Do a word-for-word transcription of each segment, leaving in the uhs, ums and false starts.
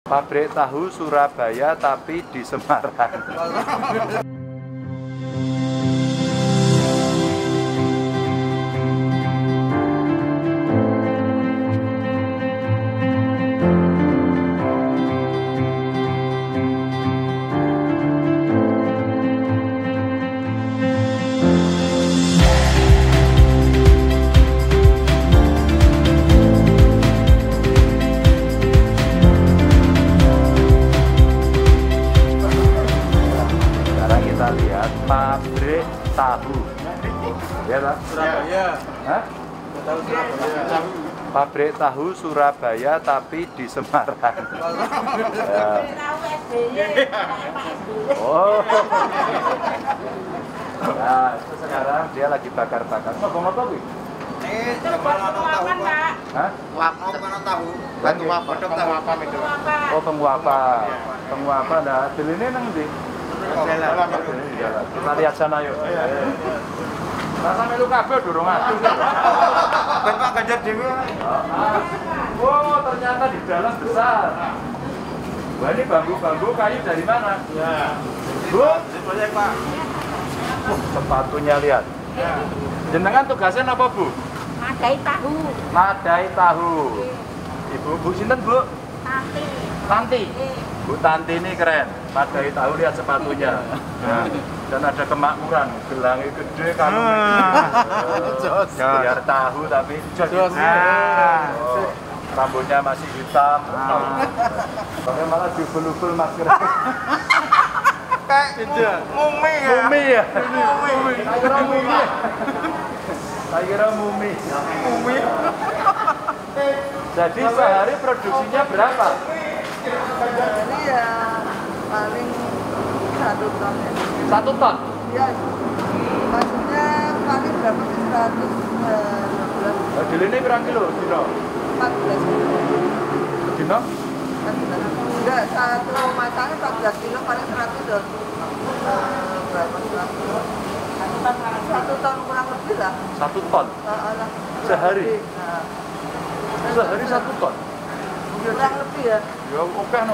Pabrik tahu Surabaya tapi di Semarang. Lihat pabrik tahu, ya lah. Surabaya. Hah? Tahu Surabaya. Pabrik tahu Surabaya tapi di Semarang. Ya. Oh. Nah, itu sekarang dia lagi bakar-bakar. Ngomong-ngomong gue? Ini coba tahu, Pak. Hah? Mau mana tahu? Batu apa? Penguapan itu. Oh, penguapan. Penguapan. Nah, beli ini nang ndi? Jalan. Kita lihat sana yuk. Rasa melu kabeh durung adu. Ben Pak Ganjar dhewe. Oh, ternyata di dalam besar. Wah, ini bambu-bambu kayu dari mana? Ya. Bu, Ini proyek, Pak. uh, sepatunya lihat. Jenengan tugasnya apa, Bu? Nadai tahu. Nadai tahu. Ibu, Bu sinten, Bu? Tanti. Tanti. Bu Tanti ini keren. Nadai tahu, lihat sepatunya. Nah, dan ada kemakmuran, gelangnya gede kan. Biar tahu tapi jos. Ah. Oh, rambutnya masih hitam. Pakai malah jubel-jubel masker. Kayak mumi ya. Mumi ya? Mumi. Saya kira mumi. Saya kira mumi. Mumi. Jadi sehari produksinya berapa? Ini ya paling satu ton ya. Satu ton? Ya, maksudnya paling berapa sih seratus enam belas, Oh, di ini berapa kilo? Dino? empat belas kilo. Dino? empat belas. Enggak, satu matangnya empat belas kilo paling seratus dong. Eh, berapa seratus? Satu ton kurang lebih lah. Satu ton? Eh, lah. Sehari? Nah, Sehari satu ton? kurang lebih ya. Ya oke no.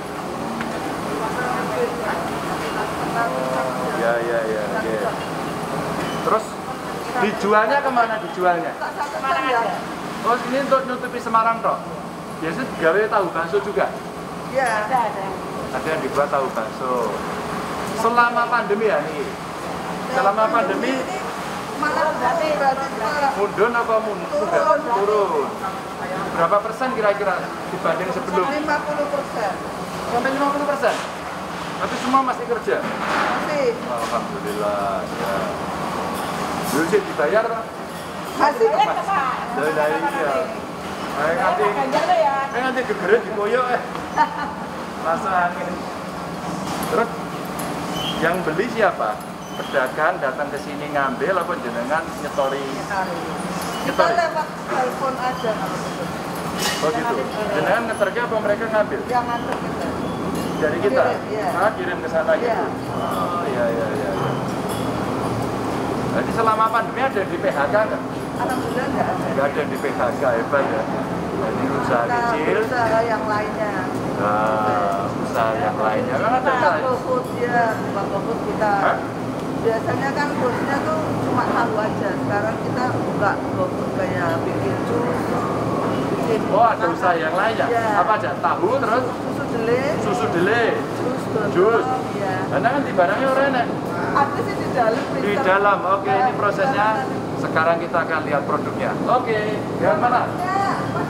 Ya ya ya. ya. Terus dijualnya kemana dijualnya? Satu ton ya. Oh ini untuk nutupi Semarang toh? Biasanya gawe tahu bakso juga? Iya. Ada, ada. Ada yang dibuat tahu bakso. Selama pandemi ya nih? Selama pandemi Malah berarti berarti mundun apa mundur? Turun. Turun. Berapa persen kira-kira dibanding sebelum? lima puluh persen. Sampai lima puluh persen? Tapi semua masih kerja? Masih. Alhamdulillah ya. Dulu sih dibayar Pak? Masih. Saya ke Pak. Dari dari ya. Eh nanti, Ganjar tuh ya. eh nanti gegeret dikoyok eh. Masa angin. Terus yang beli siapa? Pedagang datang ke sini ngambil apa jenengan nyetori? Kita lewat telepon aja kalau betul. Oh gitu. Jenengan ngeternya apa mereka ngambil? Yang nganter kita. Dari kita? Kirim, iya. Ah, kirim ke sana gitu? Iya. Oh iya iya iya. iya. Jadi selama pandemi ada yang di P H K nggak? Alhamdulillah nggak ada. Nggak ada yang di P H K, hebat ya. Jadi usaha Kita kecil, usaha yang lainnya. nah, usaha yang lainnya kan ada Kita kan? GoFood ya, bukan GoFood kita. Hah? Biasanya kan bosnya tuh cuma tahu aja. Sekarang kita buka GoFood kayak bikin jus, bikin Oh ada usaha yang lainnya? Iya. Apa aja? Tahu terus susu dele, susu dele, jus, jus. dodol, ya. Karena kan di barangnya orang enak. Ada sih di dalam. Di freezer. dalam, oke Nah, ini prosesnya. di dalam. Sekarang kita akan lihat produknya. Oke, yang mana? Ya,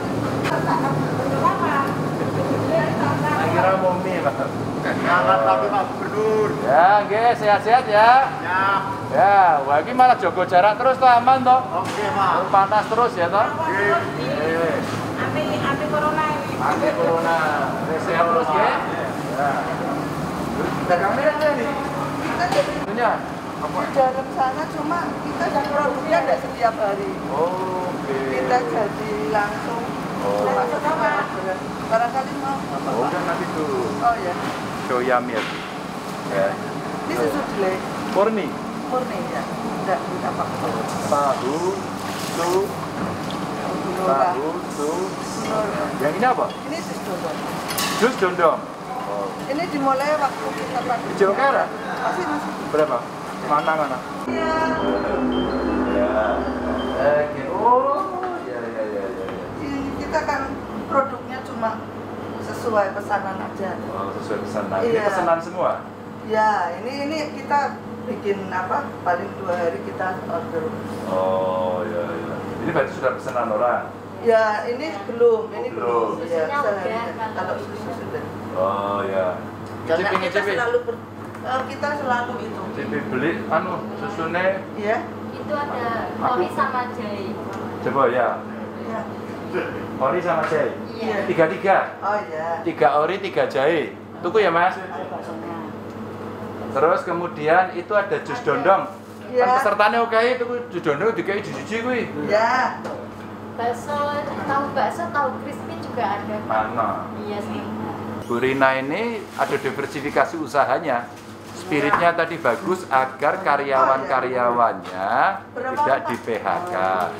Saya kira mumi Pak. Jangan tapi Pak Gubernur. Ya, oke, sehat-sehat ya. Ya. Ya, wah ini malah jaga jarak terus toh aman toh. Oke, Pak. Panas terus ya toh. Oke. Eh, Anti anti corona ini. anti corona. Sehat terus ya. Ya. Dagangnya aja nih. kita jadi Punya. di dalam sana cuma kita produknya tidak setiap hari. Oke. Kita jadi langsung Oh. masuk ke barang. Barangkali mau apa Oh, Pak? udah nanti dulu. Oh ya, Soya milk. Ya. ini susu dele Murni. murni ya, tidak kita pakai Tahu, su, gula. tahu, su. Yang ini apa? Ini susu dodol. Jus dondong. Oh. Ini dimulai waktu kita pakai. Hijau merah? Masih masih. Berapa? Mana mana? Iya. Ya. Oke. Oh, ya ya ya ya. ya. Ini kita kan produknya cuma sesuai pesanan aja. Oh, sesuai pesanan. Ini Iya. pesanan semua. Ya, ini ini kita bikin apa? Paling dua hari kita order. Oh, ya ya. Ini berarti sudah pesanan orang. Ya, ini belum, ini Belum. belum. Ya, Susunya sehari. udah. Kalau susu sudah. Oh, ya. Karena Cipi kita cipi. selalu ber, eh, kita selalu itu. Cipi beli anu susune. Ya. Itu ada ori sama jahe. Coba ya. Ya. Ori sama jahe. Iya. Tiga tiga. Oh ya. Tiga ori, tiga jahe. Tuku ya mas. Terus kemudian itu ada jus dondong. Ya. Kan pesertanya oke itu jus dondong dikai jus-jusi kuwi. Ya. Bakso, tahu bakso, tahu crispy juga ada. Mana? Iya sih. Bu Rina ini ada diversifikasi usahanya. Spiritnya tadi bagus agar karyawan-karyawannya tidak di P H K.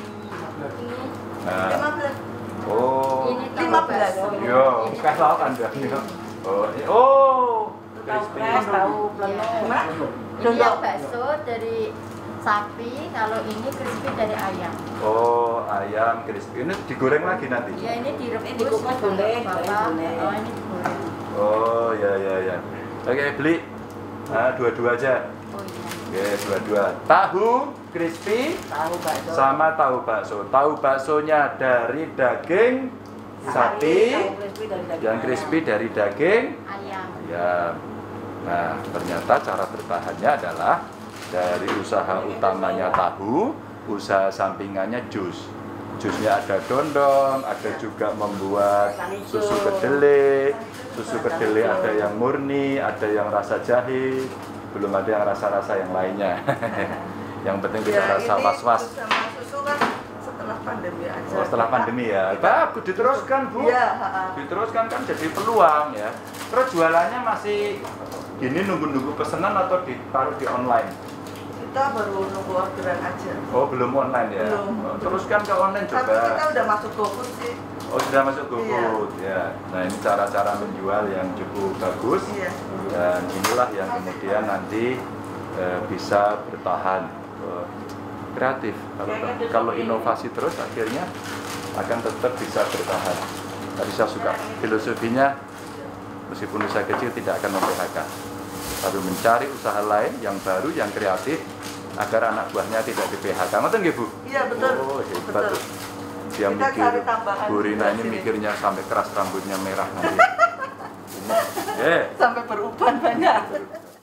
Ini Nah, lima belas. oh, ini tahu lima belas. bakso. yo, Ini kayak tahu lauk anda. Oh, i- oh, crispy. tahu Gimana? Ini yang bakso dari sapi, kalau ini crispy dari ayam. Oh, ayam crispy. Ini digoreng lagi nanti. Ya ini direbus. Ini dikukus boleh, Bapak. boleh. Oh ini digoreng. Oh, ya ya ya. Oke, beli. Nah, dua-dua aja. Oh iya. Oke, dua-dua. Tahu crispy Tahu bakso. sama tahu bakso. Tahu baksonya dari daging sapi, Tahu crispy dari daging yang ayam. crispy dari daging Ayam. ayam. Nah, ternyata cara bertahannya adalah dari usaha utamanya tahu, usaha sampingannya jus. Jusnya ada dondong, ada juga membuat susu kedelai. Susu kedelai ada yang murni, ada yang rasa jahe, belum ada yang rasa-rasa yang lainnya. Yang penting tidak Ya, rasa ini was-was. jus sama susu kan setelah pandemi aja. Oh, setelah pandemi ya. Bagus diteruskan, Bu. Iya, ha-ha. Diteruskan kan jadi peluang ya. Terus jualannya masih gini nunggu-nunggu pesanan atau ditaruh di online? Kita baru nunggu orderan aja. Oh, belum online ya. Belum. Oh, teruskan ke online Tapi kita coba. udah masuk GoFood sih. Oh, sudah masuk GoFood ya. Nah, ini cara-cara menjual yang cukup bagus. Iya. Dan inilah yang kemudian nanti eh, bisa bertahan. Eh, kreatif. Kalau kalau inovasi terus akhirnya akan tetap bisa bertahan. Tadi saya suka filosofinya, meskipun usaha kecil tidak akan mem-P H K, tapi mencari usaha lain yang baru, yang kreatif, agar anak buahnya tidak di P H K. Ngerti nggih, Bu? Iya, betul. Oh, hebat Betul. tuh. Dia Kita mikir, cari tambahan Bu Rina ini di sini. mikirnya sampai keras rambutnya merah nanti. Eh, Sampai beruban banyak.